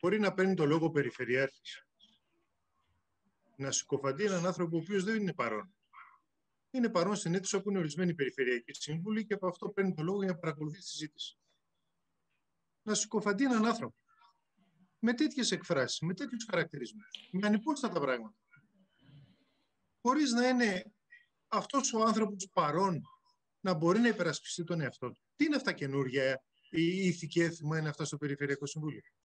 μπορεί να παίρνει το λόγο περιφερειάρχης, να συκοφαντεί έναν άνθρωπο ο οποίος δεν είναι παρόν. Είναι παρόν στην αίθουσα που είναι ορισμένοι περιφερειακοί σύμβουλοι και από αυτό παίρνει το λόγο για να παρακολουθεί τη συζήτηση. Να συκοφαντεί έναν άνθρωπο με τέτοιες εκφράσεις, με τέτοιους χαρακτηρισμούς, με ανυπόστατα πράγματα. Χωρίς να είναι αυτός ο άνθρωπος παρόν να μπορεί να υπερασπιστεί τον εαυτό του. Τι είναι αυτά καινούργια, η ηθική έθιμα είναι αυτά στο Περιφερειακό Συμβούλιο?